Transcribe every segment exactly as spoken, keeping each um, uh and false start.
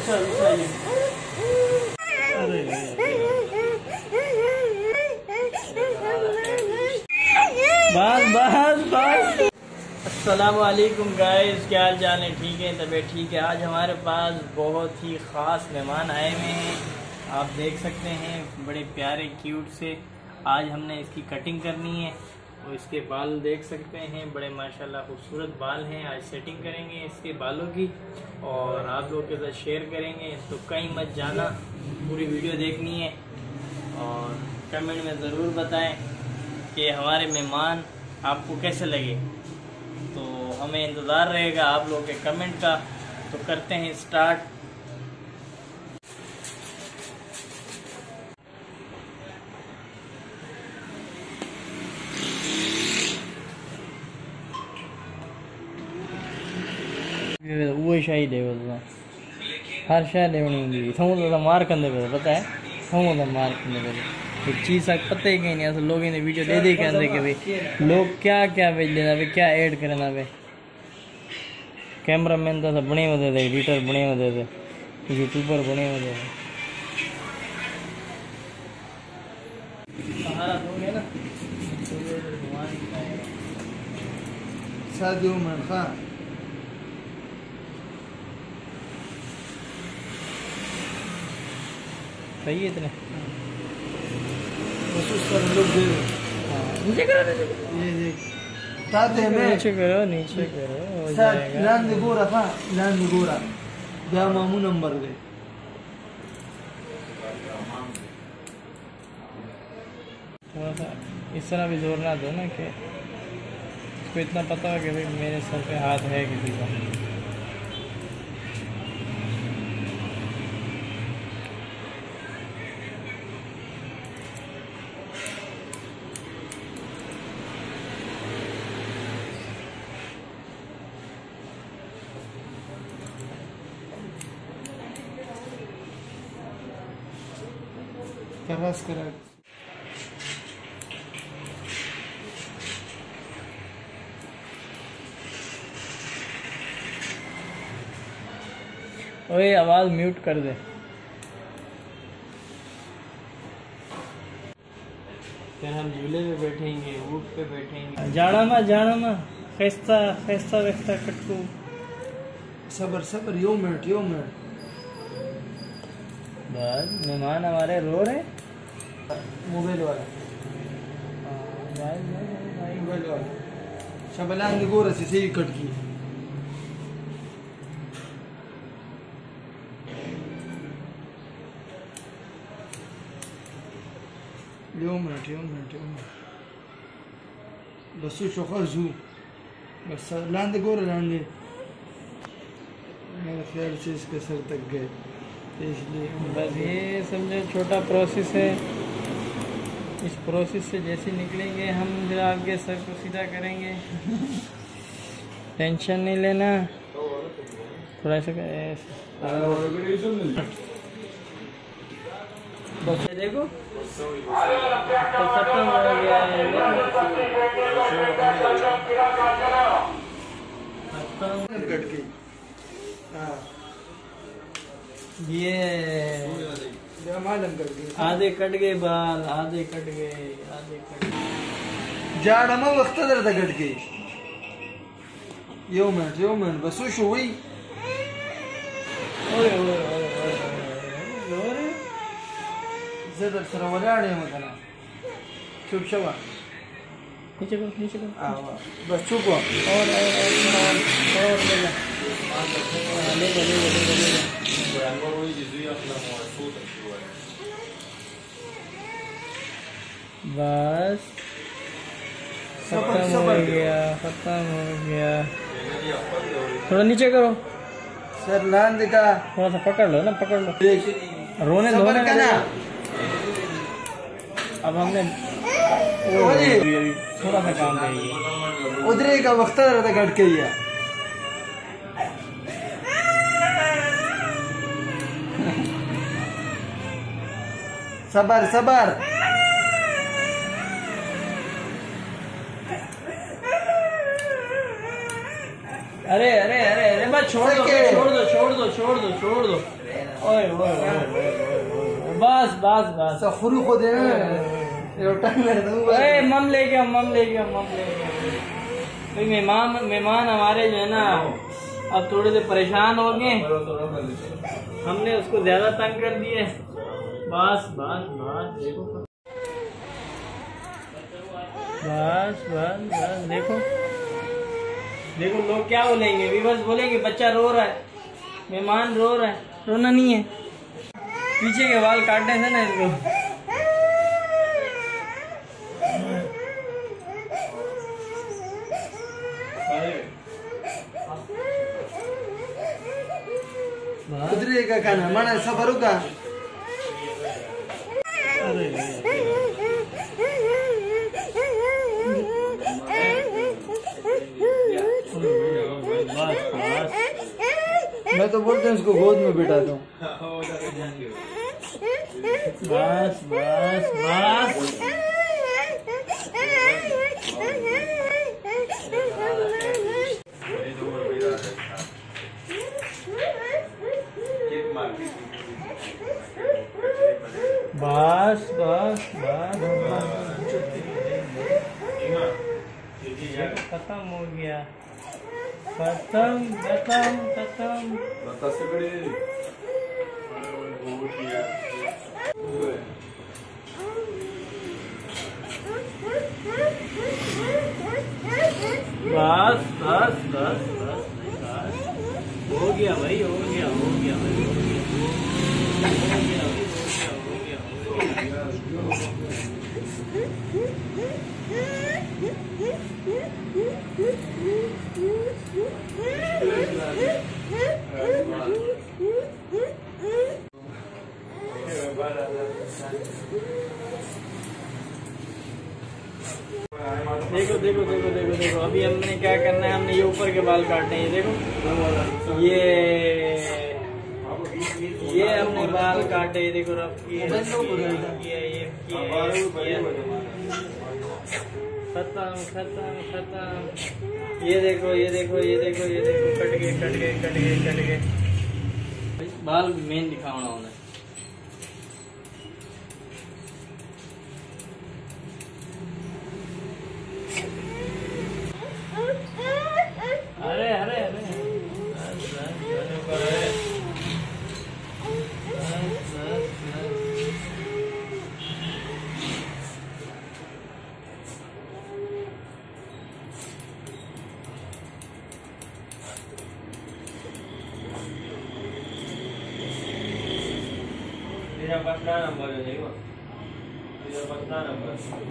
बस बस बस। अस्सलाम वालेकुम गाइस, क्या हाल चाल है? ठीक है, तबीयत ठीक है। आज हमारे पास बहुत ही ख़ास मेहमान आए हुए हैं, आप देख सकते हैं, बड़े प्यारे क्यूट से। आज हमने इसकी कटिंग करनी है और इसके बाल देख सकते हैं, बड़े माशाल्लाह खूबसूरत बाल हैं। आज सेटिंग करेंगे इसके बालों की और आप लोगों के साथ शेयर करेंगे, तो कहीं मत जाना, पूरी वीडियो देखनी है और कमेंट में ज़रूर बताएं कि हमारे मेहमान आपको कैसे लगे। तो हमें इंतज़ार रहेगा आप लोगों के कमेंट का। तो करते हैं स्टार्ट। वो शाही दे हर शायद देवनी थोड़ा मार कंदे पे पता है, थोड़ा मार कंदे पे चीज़ पता ही कहीं नहीं। असल लोग इन्हें वीडियो दे दे के अंदर के भाई लोग क्या क्या भेज लेना भाई, क्या ऐड करना भाई। कैमरा मैन तो सब बने हुए थे, एडिटर बने हुए थे, यूट्यूबर बने हुए थे। सहारा दोगे ना सादियो उमर खान सही है इतने लोग दे नीचे करो, ये देख ताते में नीचे करो, नीचे करो हो जाएगा। लान दे गोरा था, लान दे गोरा जा मामू नंबर दे। थोड़ा सा इस तरह भी जोर ना दो ना कि इसको इतना पता हो कि भाई मेरे सर पे हाथ है किसी का। तरस करा ओए आवाज म्यूट कर दे। फिर हम झूले पे बैठेंगे, ऊँट पे बैठेंगे। जाना मा जाना मा खैस्ता खैस्ता वैस्ता कटकू। सबर सबर यो मिनट यो मिनट बस मेहमान हमारे रो रहे। मोबाइल वाला मोबाइल वाला शबलान दे गोरा से सही कट की। Yo minute yo minute yo minute बस शोखा जू बस लांदे गोरा लांदे। मेरे ख्याल से इसके सर तक गए, इसलिए बस ये समझो छोटा प्रोसेस है। इस प्रोसेस से जैसे निकलेंगे हम फिर आगे सर को सीधा करेंगे। टेंशन नहीं लेना, थोड़ा सा बस देखो तो खत्म हो गया है। कट गई। हाँ ये मालूम कर गई। आधे कट गए बाल, आधे कट गए, आधे कट गए। जाड़ा में वक्त दर्द कट गई। यो मिनट यो मिनट बस शो हुई। ओए ओए ओए ओए ज़्यादा सर वलाड़े मतना चुप शवा नीचे करो, नीचे करो। आ बस चुप हो। और और और और ले ले ले ले ले ले बस खत्म हो गया, खत्म हो गया। थोड़ा नीचे करो सर लान का थोड़ा सा पकड़ लो ना, पकड़ लो, रोने दो ना। अब हमने थोड़ा सा काम करेंगे, उधर का वक्त रहता कट के ही सबर सबर। अरे अरे अरे अरे बस छोड़ दो छोड़ दो छोड़ दो छोड़ दो छोड़ दो। ओए ओए ओए बस बस बस खुरू को दे मम ले गया मम ले गया मम ले गया भाई। मेहमान मेहमान हमारे जो है ना अब थोड़े से परेशान हो गए, हमने उसको ज्यादा तंग कर दिए। बस बस बस देखो बस बस बस देखो देखो लोग क्या बोलेंगे, व्यूअर्स बोलेंगे बच्चा रो रहा है, मेहमान रो रहा है। रोना नहीं है, पीछे के बाल काटने से ना इसको। कुदरे का खाना माना सफर का मैं तो बोलते हैं उसको गोद में बिठा दूं। बस बस बस बस बस बस खत्म हो गया, खत्म खत्म खत्म। बस बस बस बस हो गया भाई, हो गया हो गया भाई, हो गया हो गया हो गया हो गया। देखो देखो देखो देखो देखो अभी हमने क्या करना है, हमने ये ऊपर के बाल काटने हैं। देखो ये ये हमने बाल काटे, देखो रफ किए ये खत्म खत्म खत्म। ये देखो ये देखो ये देखो ये देखो कट गए कट गए कट गए कट गए बाल मेन दिखाना होना। अरे अरे अरे मेरा पचना नंबर है, देखो मेरा पचना नंबर।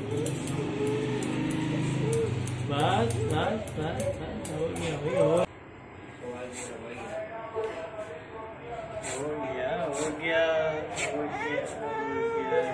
बस बस बस बस हो गया भाई, हो हो गया हो गया हो गया हो गया।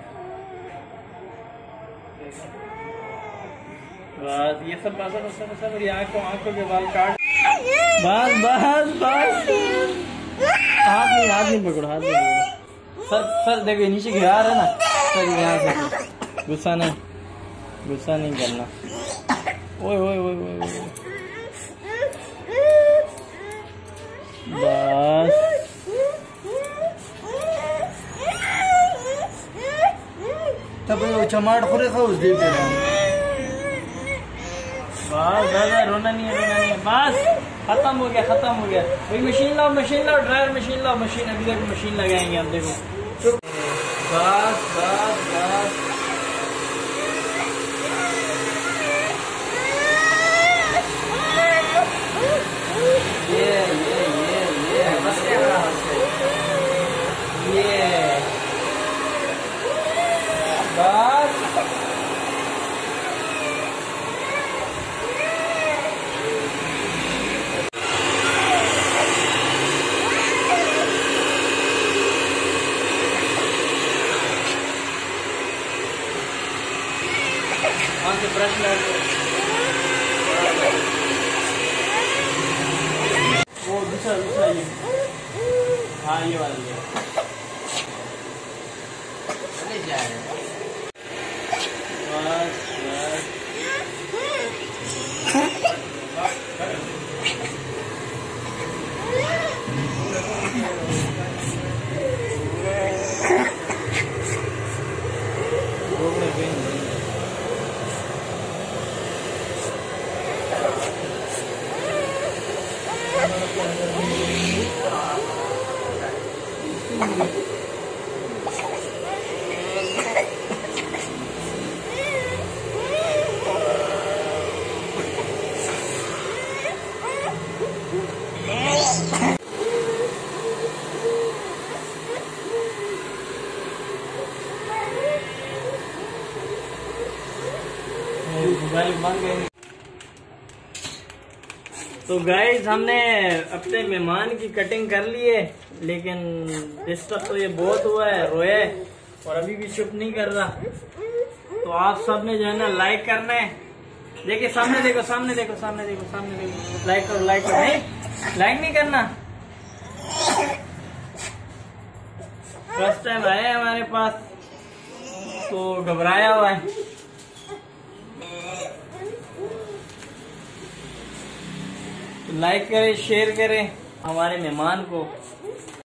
बस ये सब बस बस बस मेरी आंखों आंखों के बाल काट। बस बस बस हाथ नहीं हाथ नहीं पकड़ो, हाथ नहीं पकड़ो। सर सर देखो नीचे गिरा रहा है ना सर, यहाँ से गुस्सा नहीं गुस्सा नहीं करना। ओए ओए ओए ओए ओए बस तब वो चमाट खुरे खाओ दे दे बस दादा रोना नहीं है रोना नहीं है। बस खत्म हो गया खत्म हो गया भाई। मशीन लाओ मशीन लाओ ड्रायर मशीन लाओ मशीन, अभी देखो मशीन लगाएंगे हम। देखो बस बस बस ये ये ये ये बस ये बस से ब्रश वो दूसरा दूसरा ये हाँ ये वाला ये बस बस तो गाइस हमने अपने मेहमान की कटिंग कर ली है, लेकिन डिस्टर्ब तो ये बहुत हुआ है, रोया है और अभी भी चुप नहीं कर रहा। तो आप सब ने जो है ना लाइक करना है। देखिए सामने देखो, सामने देखो, सामने देखो, सामने देखो, लाइक करो, लाइक करो। नहीं लाइक नहीं करना। फर्स्ट टाइम आए हैं हमारे पास तो घबराया हुआ है। लाइक करें, शेयर करें हमारे मेहमान को।